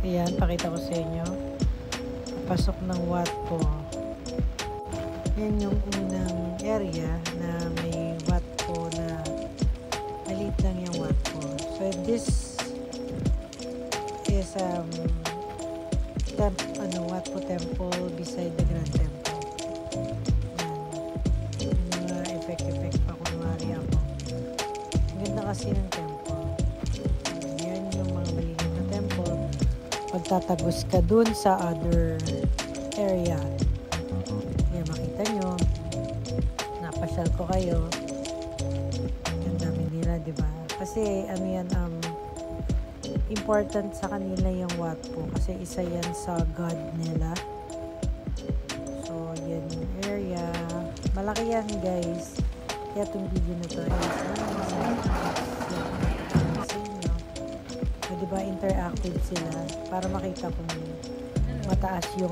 Ayan, pakita ko sa inyo. Pasok ng watt po. Yan yung unang area na may watt po na maliit lang yung watt po. So this is watt po temple beside the Grand Temple. Yan. Yung mga effect pa kunwari ako. Ang ganda kasi ng temple. Yan yung mga maliit na temple. Pagtatagos ka dun sa other area. Ayan, makita nyo. Napasyal ko kayo. Ang dami nila, diba? Kasi, ano yan, important sa kanila yung watt po. Kasi isa yan sa God nila. So, yan yung area. Malaki yan, guys. Kaya itong video na to is diba interactive sila para makita kung mataas yung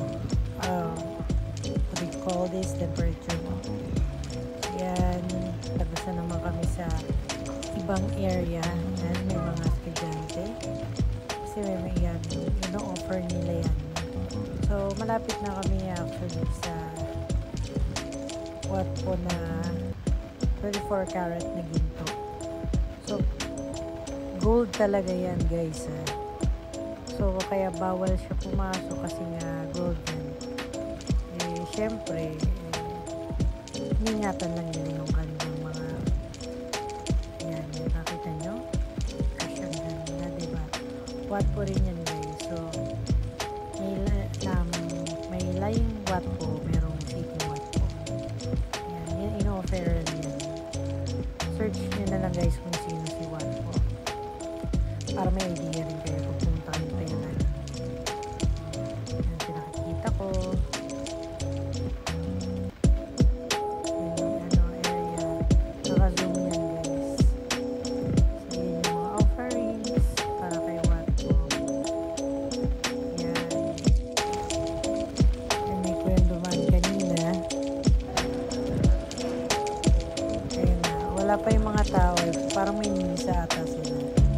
what do you call this, temperature mo. Yan, tagusan naman kami sa ibang area. Yan, may mga estudyante kasi may yan, offer nila yan. So malapit na kami actually sa what po na 24 karat na ginto. So gold talaga yan, guys. So kaya bawal siya pumasok kasi nga gold yan. Syempre ingatan lang nila yung kanilang mga yan, nakita nyo? Kasyang na, diba? Watt po rin yan, guys. So may lying watt po, merong sitting watt po. Yan in-offer yan. Search nyo na lang, guys, kung sino si watt po para may idea rin kayo kung pumunta kayo tayo na. Yan, pinakikita ko. Yan yung area. Naka-zoom yan, guys. So, yan yung mga offerings para kay watt po. Yan. Yan, may kwento man kanina. Ayan na. Wala pa yung mga tao. Parang may misa ata sila.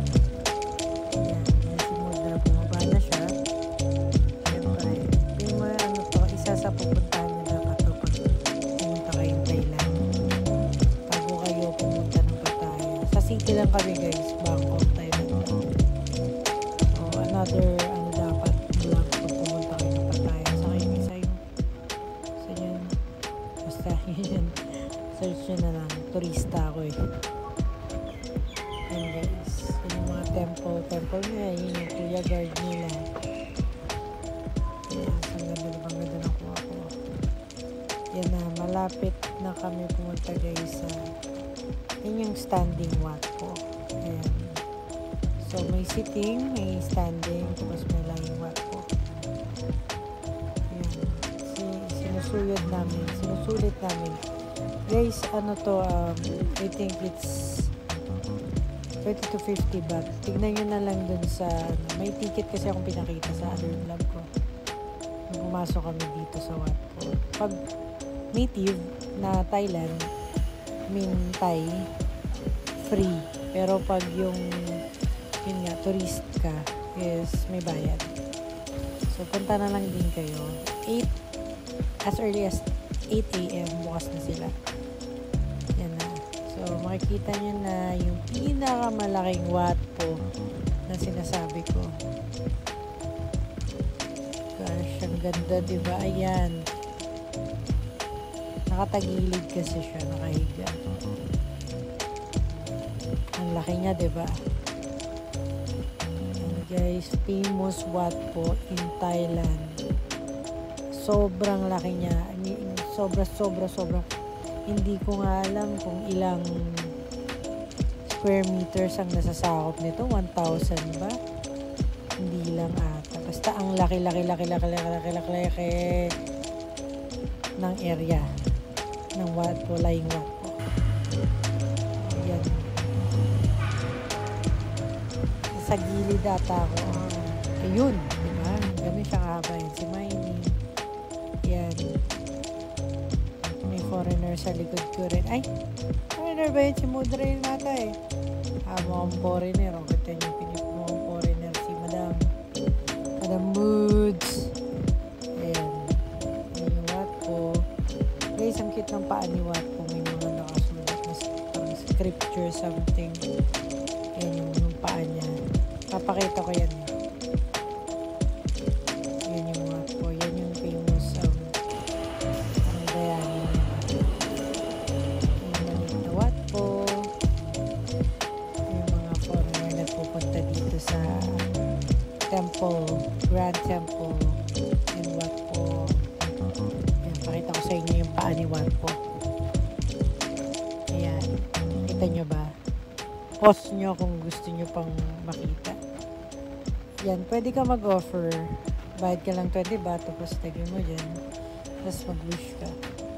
Na siya. Siyempre, yung mga isa sa pupuntahan nyo dapat ito pag pumunta kayong Thailand. Bago kayo pumunta ng Pattaya. Sa city lang kami, guys. Bangkok, Thailand. So, another, dapat vlog pag pumunta kayo ng Pattaya. Sa kayo isa yung sa yun. Basta yun. Search nyo na lang. Turista ako eh. And guys, yung mga temple nila, yun yung kuya guard nila. Yes, ang ganda ng kuha ko. Yan na, malapit na kami pumunta, guys. Yun yung standing watt po. Ayan. So, may sitting, may standing, tapos may lying watt po. Ayan. Sinusulit namin. Guys, I think it's 30 to 50 baht. Tignan nyo na lang dun sa may ticket kasi akong pinakita sa other vlog ko nung pumasok kami dito sa watt po. Pag native na Thailand, Thai, free. Pero pag yun nga, tourist ka, is may bayad. So punta na lang din kayo. As early as 8 AM bukas na sila. Yan na. So, makikita nyo na yung pinakamalaking watt po na sinasabi ko. Gosh, ang ganda, diba? Ayan. Nakatagilid kasi siya, nakahiga. Ang laki niya, diba? And guys, famous watt po in Thailand. Sobrang laki niya. I mean, sobra. Hindi ko nga alam kung ilang square meters ang nasasakop nito. 1,000 ba? Hindi lang ata. Basta ang laki ng area ng watt po, lying watt po. Ayan. Sa gilid ata ako. Ayun, diba? Ganun siya kahaba yun. Si Miney. Yan. May foreigner sa likod ko rin. Ay! Foreigner ba yun? Si Mudra yun mata eh. Mukhang foreigner. O, kita niyo pinip mukhang foreigner si Madam. the moods. Ayan. Ayan yung Watpo. Guys, ang cute ng paa ni Watpo. May mga nakasulat na parang scripture something. Ayan yung paa niya. Papakita ko yan. Ayan yung Watpo. Yan yung famous ang Diana. Yung maliit na Watpo. Yung mga foreigner nagpupunta dito sa temple, Grand Temple in Watpo. Ayan, pakita ko sa inyo yung paa ni Watpo. Ayan, kita nyo ba? Pause nyo kung gusto nyo pang makita. Yan, pwede ka mag-offer. Bayad ka lang 20 baht, tapos tagin mo dyan. Tapos mag-wish ka.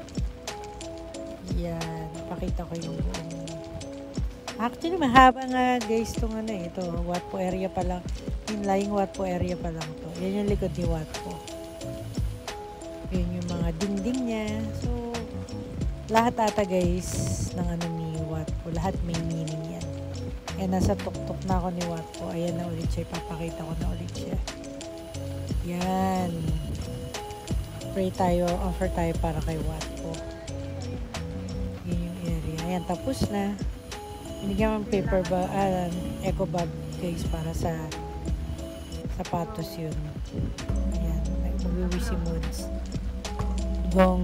Yan, pakita ko yung buong. Actually, mahaba nga guys itong ito. Watpo area pa lang. Inlying Watpo area pa lang to. Yan yung likod ni Watpo. Yan yung mga dingding niya. So, lahat ata guys ng ni Watpo. Lahat may meaning yan. Yan, nasa tuktok na ako ni Watpo. Ayan na ulit siya. Ipapakita ko na ulit siya. Yan. Pray tayo. Offer tayo para kay Watpo. Yan yung area. Ayan, tapos na. Binigyan ng paper ba, eco bag guys para sa sapatos yun. Ayan, mag-wish moods. Gong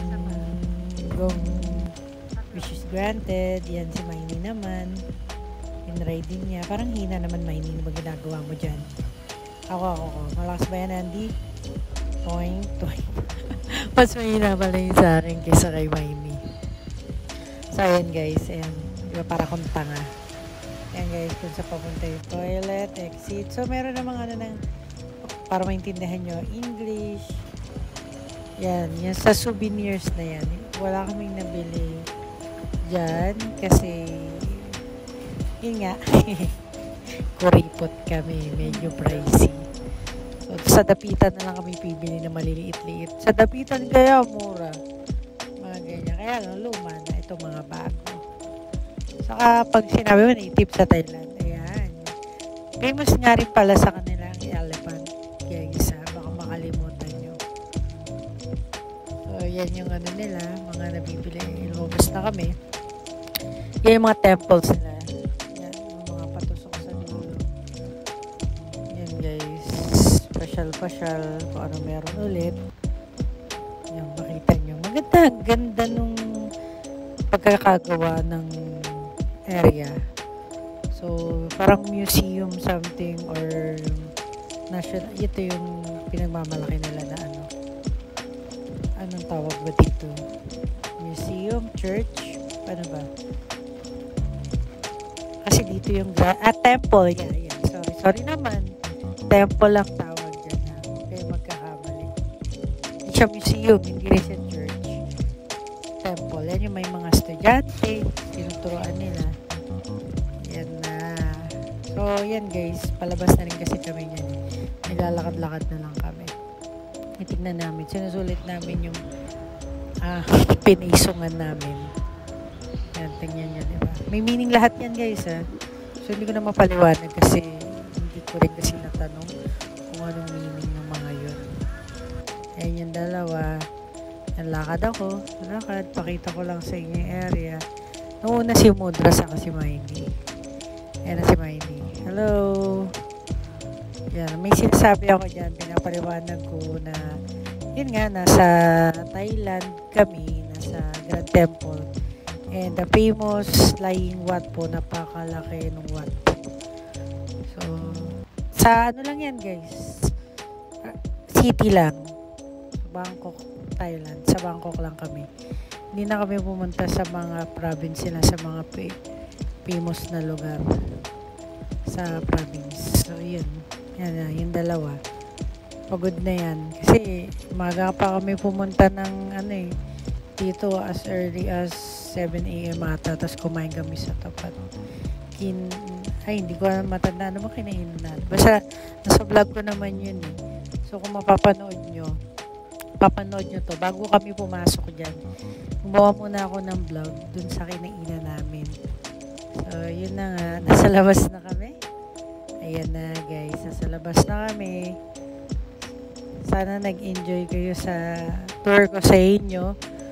wishes granted. Yan si Maini naman. In-riding niya. Parang hina naman Maini. Ano ba ginagawa mo dyan? Ako. Malakas ba yan, Andy? Toing. Mas mahina pala yung sa akin kaysa kay Maini. So, ayan guys. Ayan. Para kung tanga. Ayan guys, kung sa papunta yung toilet, exit. So, meron namang para maintindihan nyo, English. Yan sa souvenirs na yan. Wala kaming nabili dyan kasi yun nga, kuripot kami, medyo pricey. So, sa dapitan na lang kami pibili na maliliit-liit. Sa dapitan kaya mura. Mga ganyan. Kaya lang, luma na ito mga bago. Saka pag sinabi mo, native sa Thailand. Ayan. Famous nga rin pala sa kanila ang elephant. Kaya isa, baka makalimutan nyo. So, yan yung nila, mga nabibili. Lumabas na kami. Yan yung mga temples nila. Yan, yung mga patusok sa dulo. Yan guys. Pasyal. Kung ano meron ulit. Yan, makita nyo. Ganda nung pagkakagawa ng area. So, parang museum something or national. Ito yung pinagmamalaki nila na anong tawag ba dito? Museum, church, ano ba? Kasi dito yung temple. Yeah. Sorry naman. Temple lang tawag dyan. Kaya magkakamali. Hindi siya museum, hindi rin siya church. Temple. Yan yung may mga estudyante, tinuturoan nila. Yan na. So, yan guys. Palabas na rin kasi kami yan. Naglalakad-lakad na lang kami. Itignan namin. Sinusulit namin yung pinaisungan namin. Yan, tingnan nyo, diba? May meaning lahat yan guys, ha. So, hindi ko na mapaliwanag kasi hindi ko rin kasi natanong kung anong meaning ng mga yun. Yan yung dalawa. Lakad ako. Pakita ko lang sa inyo yung area. Noong una si Mudra sa si Maini. Ayan na si Maini. Hello! Yan. May sinasabi ako dyan. Pinapaliwanag ko na yun nga, nasa Thailand kami. Nasa Grand Temple. And the famous Lying Watpo. Napakalaki ng Watpo. So, sa lang yan guys. City lang. Bangkok, Thailand. Sa Bangkok lang kami. Hindi na kami pumunta sa mga province na sa mga famous na lugar sa province. So, yun. Yan, yung dalawa. Pagod na yan. Kasi, maga pa kami pumunta ng dito as early as 7 a.m. ata. Tapos kumain kami sa tapat. Hindi ko matanda naman kinainan na. Basta, nasa vlog ko naman yun eh. So, kung mapapanood nyo to bago kami pumasok dyan. Gumawa muna ako ng vlog dun sa kinainan namin. So, yun na nga. Nasa labas na kami. Ayan na guys. Nasa labas na kami. sana nag-enjoy kayo sa tour ko sa inyo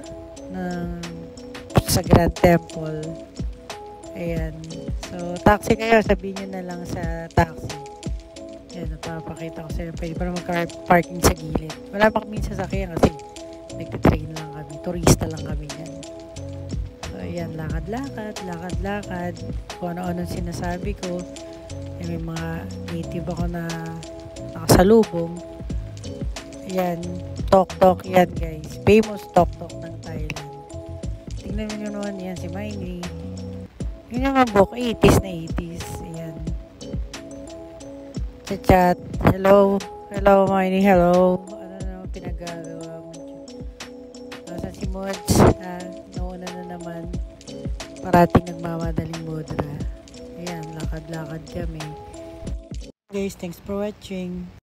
sa Grand Temple. Ayan. So, taxi kayo. Sabihin nyo na lang sa taxi. Ayan, napapakita ko sa'yo. Pwede pa na mag-parking sa gilid. Wala pa kami sasakyan kasi nagtitrain lang kami. Turista lang kami yan. So, ayan. Lakad-lakad. Kung ano-ano sinasabi ko. May mga native ako na nakasalubong. Ayan. Tok-tok yan, guys. Famous tok-tok ng Thailand. Tingnan nyo naman yan. Si Miney. Yun yung mga book. 80s na 80s. Ayan. Chat. Hello. Hello, Miney. Hello. Ano naman pinagagawa mo? Saan si Mods? Nauna na naman. Parating nagmamadaling Bodra. Ayan. Lakad-lakad kami. Guys, thanks for watching.